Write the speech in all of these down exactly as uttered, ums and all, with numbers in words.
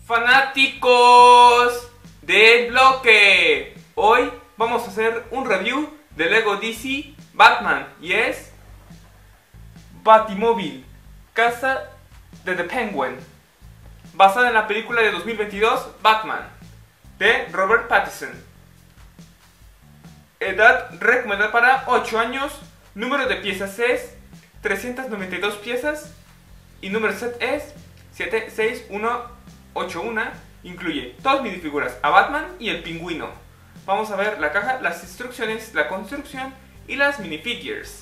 Fanáticos del bloque, hoy vamos a hacer un review de Lego D C Batman y es Batimóvil, Casa de The Penguin, basada en la película de dos mil veintidós Batman de Robert Pattinson. Edad recomendada para ocho años, número de piezas es trescientas noventa y dos piezas y número de set es siete seis uno ocho uno. Incluye dos minifiguras, a Batman y el Pingüino. Vamos a ver la caja, las instrucciones, la construcción y las minifigures.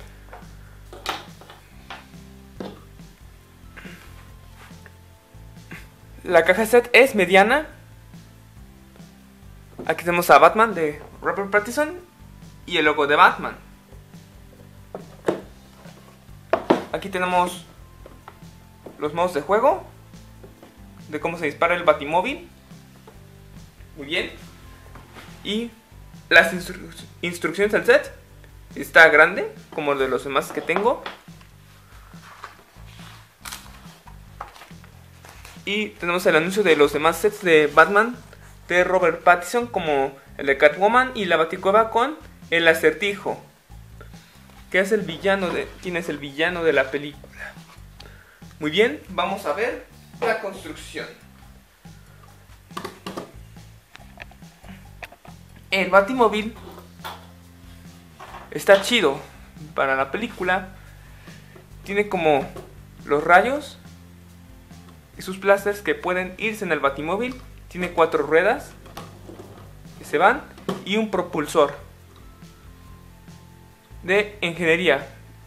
La caja set es mediana. Aquí tenemos a Batman de Robert Pattinson y el logo de Batman. Aquí tenemos los modos de juego, de cómo se dispara el Batimóvil. Muy bien. Y las instru instrucciones al set. Está grande, como de los demás que tengo. Y tenemos el anuncio de los demás sets de Batman de Robert Pattinson, como el de Catwoman y la Baticueva con el Acertijo, que es el villano de... ¿Quién es el villano de la película? Muy bien, vamos a ver la construcción. El Batimóvil está chido para la película. Tiene como los rayos y sus blasters que pueden irse en el Batimóvil. Tiene cuatro ruedas que se van y un propulsor de ingeniería.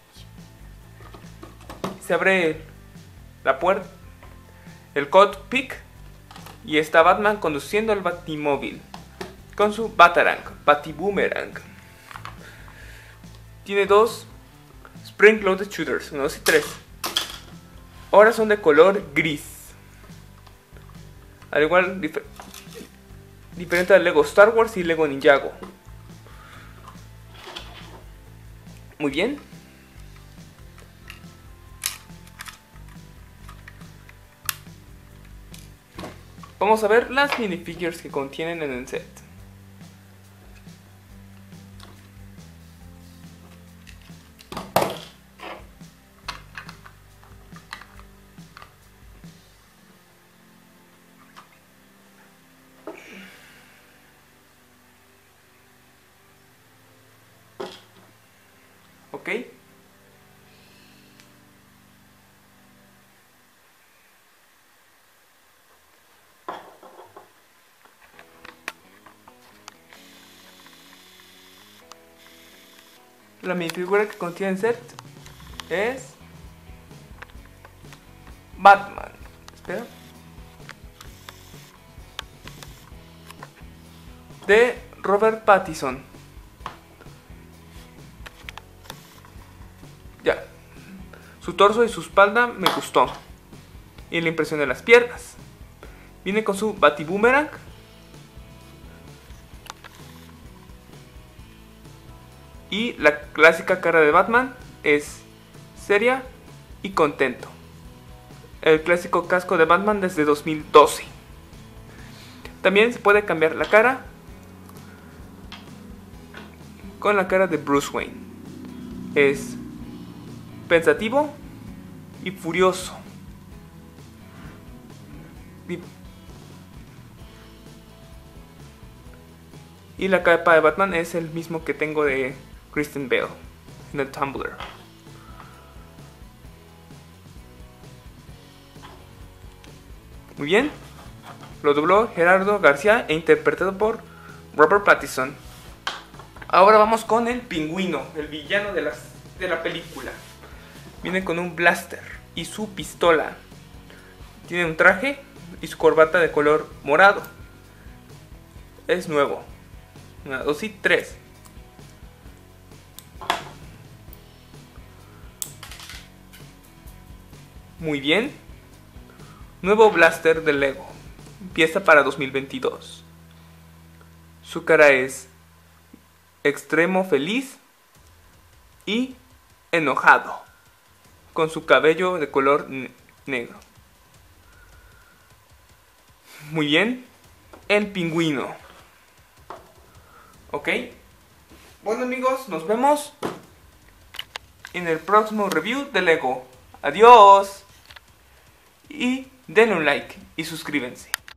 Se abre la puerta, el cockpit, y está Batman conduciendo el Batimóvil con su Batarang, Batiboomerang. Tiene dos Spring Loaded Shooters, uno, dos y tres. Ahora son de color gris. Al igual, difer diferente al Lego Star Wars y Lego Ninjago. Muy bien. Vamos a ver las minifigures que contienen en el set. ¿Ok? La minifigura que contiene el set es Batman. Espera. De Robert Pattinson. Ya. Su torso y su espalda me gustó. Y la impresión de las piernas. Viene con su Batiboomerang. Y la clásica cara de Batman es seria y contento. El clásico casco de Batman desde dos mil doce. También se puede cambiar la cara con la cara de Bruce Wayne. Es pensativo y furioso. Y la capa de Batman es el mismo que tengo de Christian Bale en el Tumblr. Muy bien. Lo dobló Gerardo García e interpretado por Robert Pattinson. Ahora vamos con el Pingüino, el villano de, las, de la película. Viene con un blaster y su pistola. Tiene un traje y su corbata de color morado. Es nuevo. Una, dos y tres. Muy bien. Nuevo blaster de Lego. Pieza para dos mil veintidós. Su cara es extremo feliz y enojado, con su cabello de color negro. Muy bien. El pingüino. Ok. Bueno amigos, nos vemos en el próximo review de Lego. Adiós. Y denle un like y suscríbanse.